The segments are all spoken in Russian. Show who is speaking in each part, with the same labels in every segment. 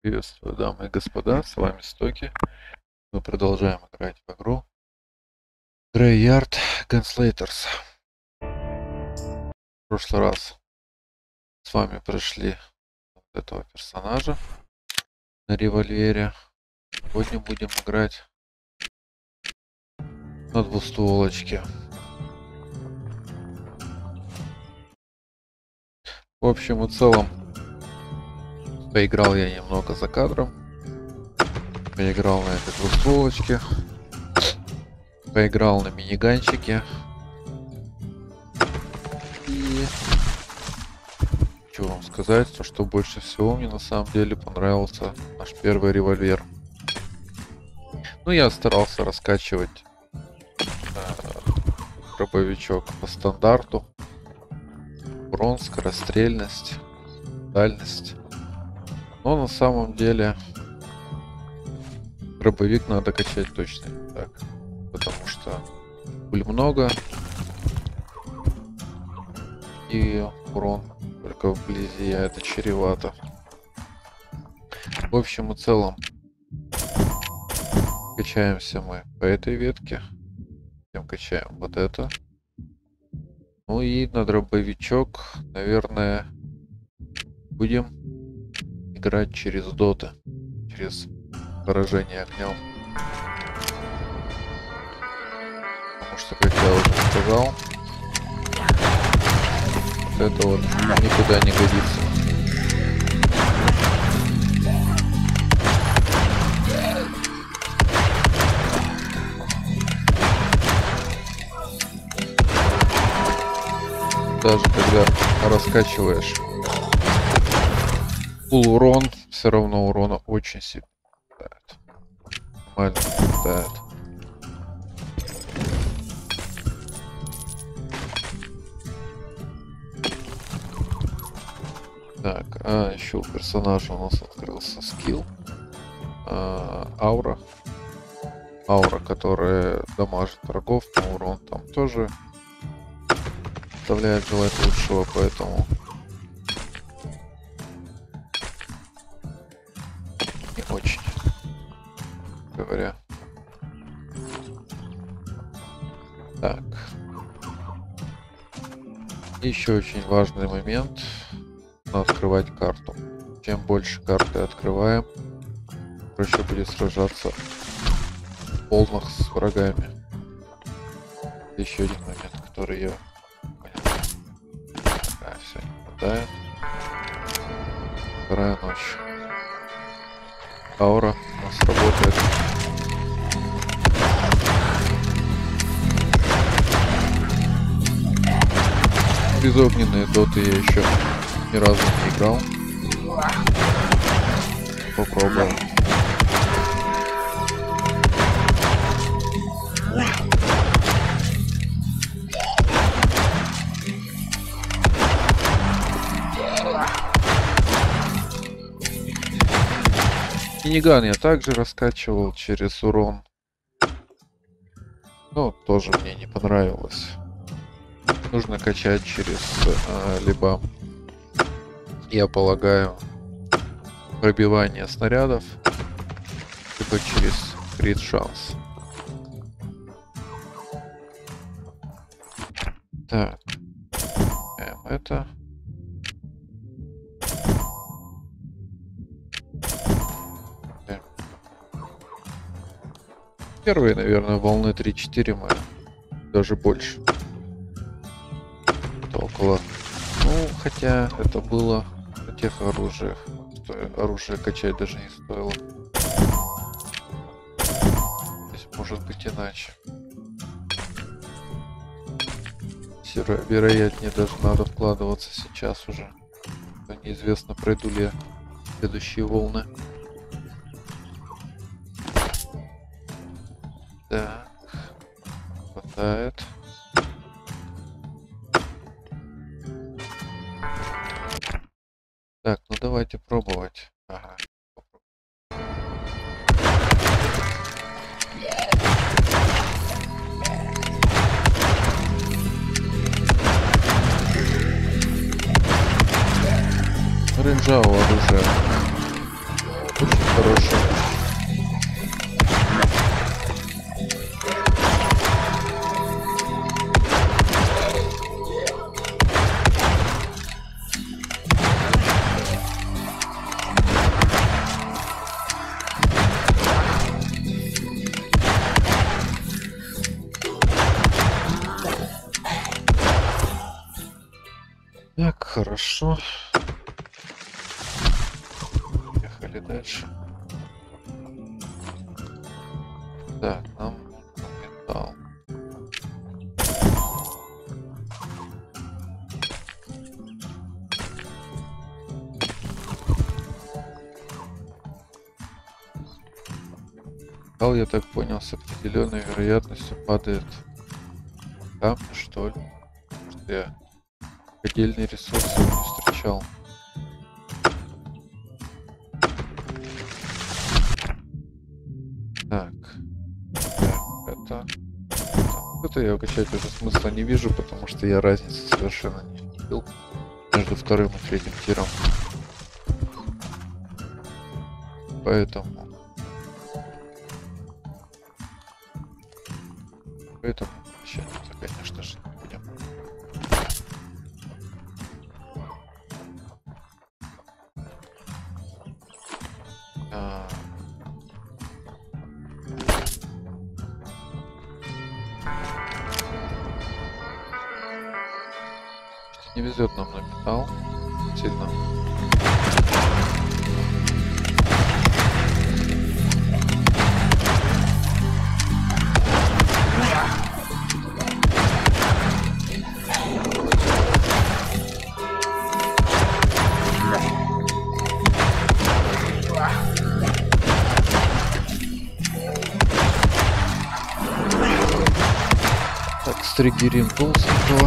Speaker 1: Приветствую, дамы и господа, с вами Стоки. Мы продолжаем играть в игру Graveyard Gunslaters. В прошлый раз с вами прошли вот этого персонажа на револьвере. Сегодня будем играть на двустволочке. В общем и целом, поиграл я немного за кадром. Поиграл на этой двустволочке. Поиграл на миниганчике. И хочу вам сказать, что больше всего мне на самом деле понравился наш первый револьвер. Ну, я старался раскачивать дробовичок по стандарту. Урон, скорострельность, дальность. Но на самом деле дробовик надо качать точно не так. Потому что пуль много. И урон только вблизи, а это чревато. В общем и целом, качаемся мы по этой ветке. Затем качаем вот это. Ну и на дробовичок, наверное, будем играть через доты. Через поражение огнем. Потому что, как я уже сказал, вот это вот никуда не годится. Даже когда раскачиваешь фулл урон, все равно урона очень сильно хватает. Нормально хватает. Так, еще у персонажа у нас открылся скилл. Аура. Аура, которая дамажит врагов, но урон там тоже оставляет желать лучшего, поэтому не очень, говоря. Так. Еще очень важный момент. Надо открывать карту. Чем больше карты открываем, проще будет сражаться в полных с врагами. Еще один момент, который я понял. Да, все, не хватает. Вторая ночь. Аура у нас работает. Без огненные доты я еще ни разу не играл. Попробуем. Миниган я также раскачивал через урон. Но тоже мне не понравилось. Нужно качать через либо, я полагаю, пробивание снарядов, либо через крит шанс. Так, это. Первые, наверное, волны 3-4 мы, даже больше. Это около. Ну, хотя это было на тех оружиях. Оружие качать даже не стоило. Здесь может быть иначе. Вероятнее даже надо вкладываться сейчас уже. Неизвестно, пройду ли я следующие волны. Так, хватает. Так, ну давайте пробовать. Ага. Ринджао оружие Очень хорошая. Так, хорошо. Ехали дальше. Так, нам нужен металл. Металл, я так понял, с определенной вероятностью падает в камни, что ли? Что я отдельные ресурсы не встречал. Так, это я качать уже смысла не вижу, потому что я разницы совершенно не видел между вторым и третьим тиром. Поэтому качать это, конечно же, не будем. Не везет нам на металл сильно. Так, стригерим толстенького.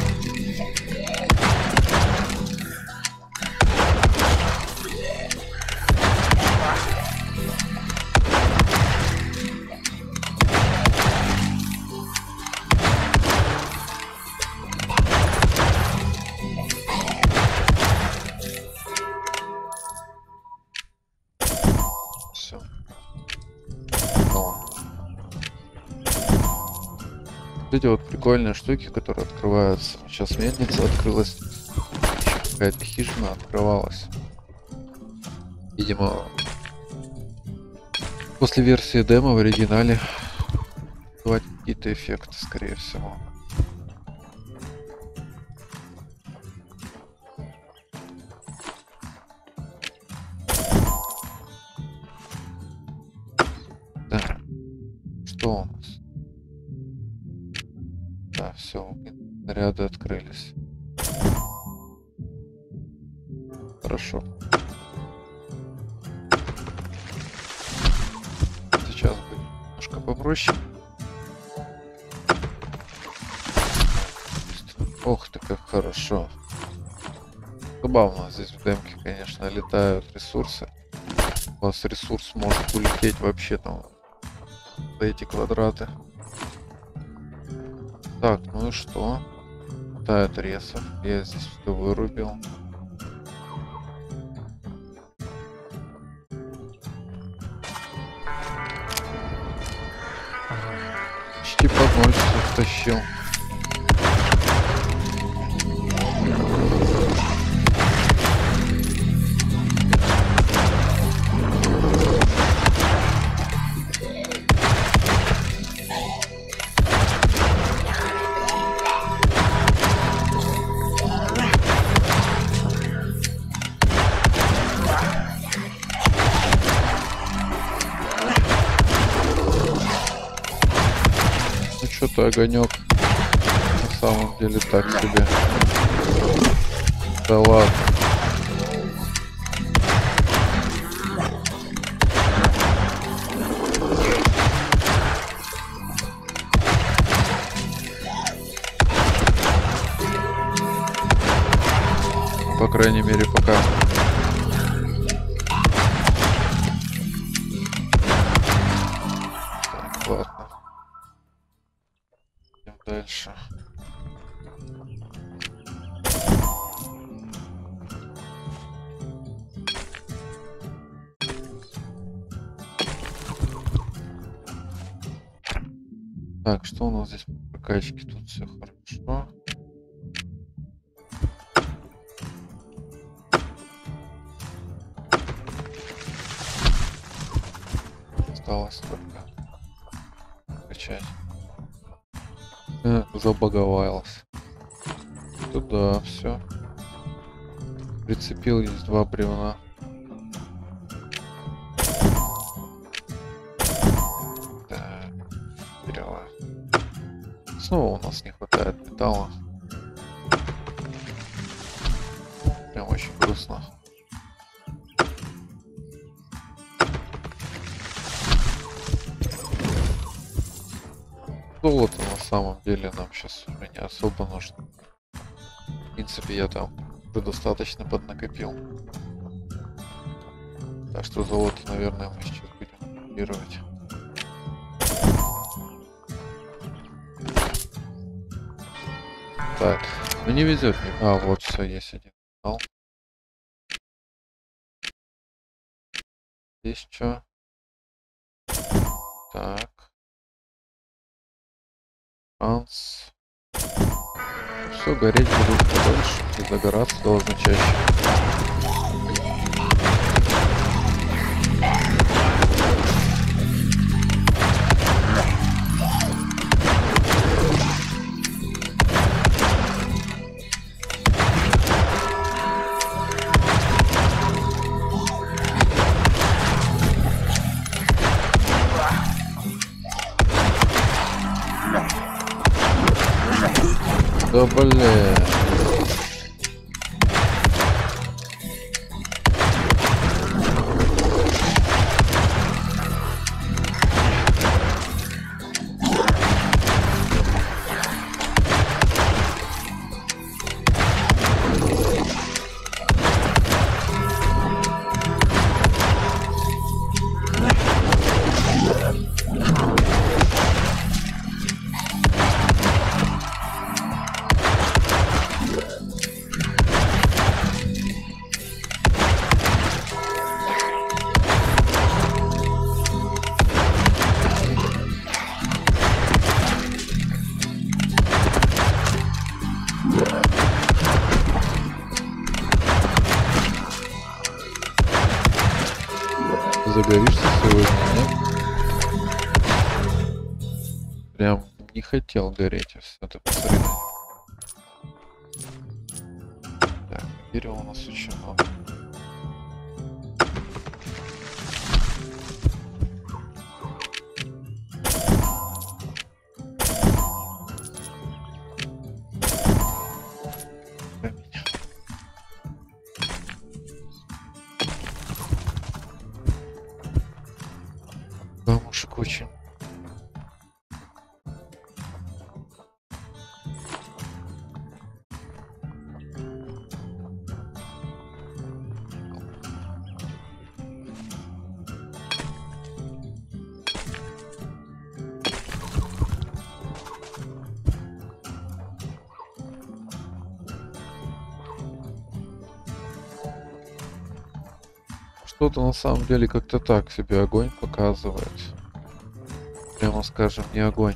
Speaker 1: Эти вот прикольные штуки, которые открываются. Сейчас мельница открылась. Какая-то хижина открывалась. Видимо, после версии демо в оригинале давать какие-то эффекты, скорее всего. Да. Что у нас? Да, все, наряды открылись. Хорошо. Сейчас будет немножко попроще. Ох ты, как хорошо. Забавно, здесь в демке, конечно, летают ресурсы. У вас ресурс может улететь вообще там за эти квадраты. Так, ну и что? Хватает ресов. Я здесь все вырубил. Почти под ноль все втащил. Что-то огонек на самом деле так себе. Да ладно. По крайней мере, пока. Так, ладно. Идем дальше. Так, что у нас здесь по прокачке? Тут все хорошо. Осталось только качать. Забаговалось. Туда все. Прицепил, есть 2 бревна. Так, вперед. Снова у нас не хватает металла. Прям очень грустно. Золото на самом деле нам сейчас уже не особо нужно. В принципе, я там уже достаточно поднакопил. Так что золото, наверное, мы сейчас будем копировать. Так, ну не везет мне. А, вот все, есть один канал. Здесь что? Так. Шанс. Все, гореть будут подольше и загораться должно чаще. Да блин. Загоришься сегодня, нет? Прям не хотел гореть, все ты посмотри. Так, дерева у нас очень много. Камушек очень. Что-то на самом деле как-то так себе огонь показывает. Прямо скажем, не огонь.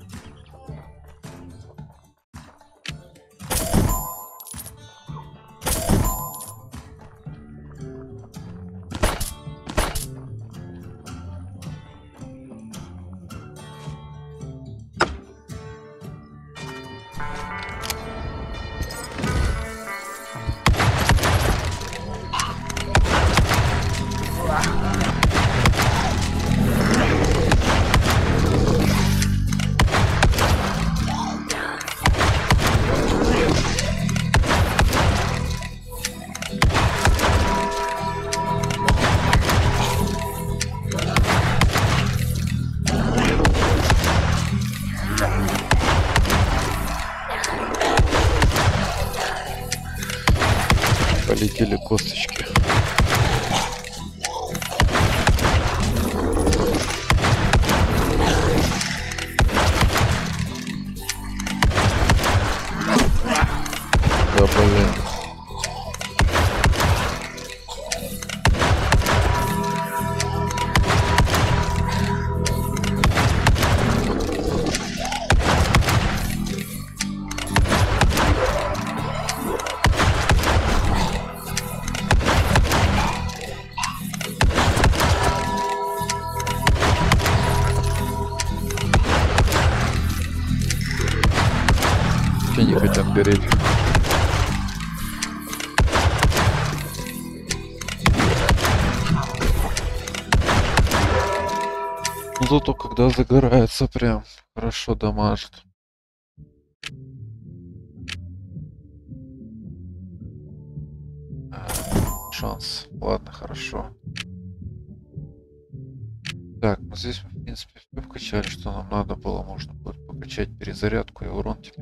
Speaker 1: Полетели косточки. Да блин. начнет гореть. Ну зато когда загорается, прям хорошо дамажит. Шанс. Ладно, хорошо. Так, ну здесь мы, в принципе, все вкачали, что нам надо было. Можно будет покачать перезарядку и урон теперь.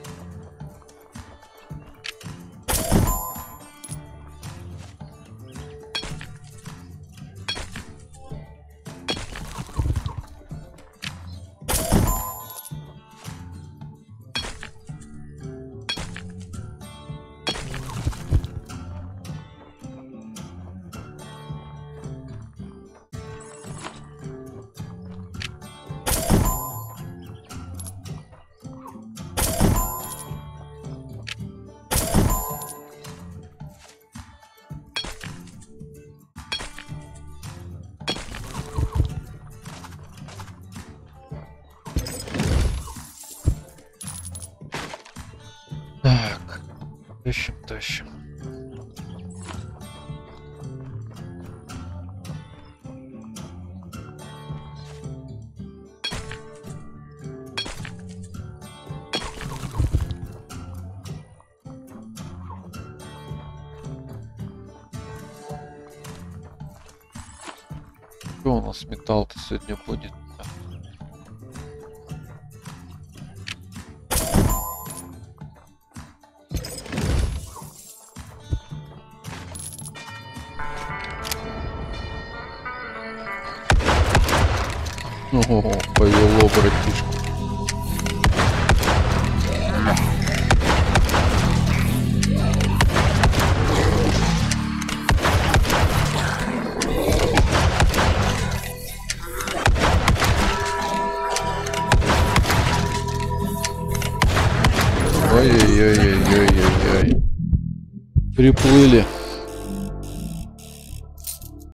Speaker 1: Так, тащим. Что у нас металл-то сегодня будет? Ого, повело, братишка. Ой-ой-ой-ой-ой-ой-ой. Приплыли.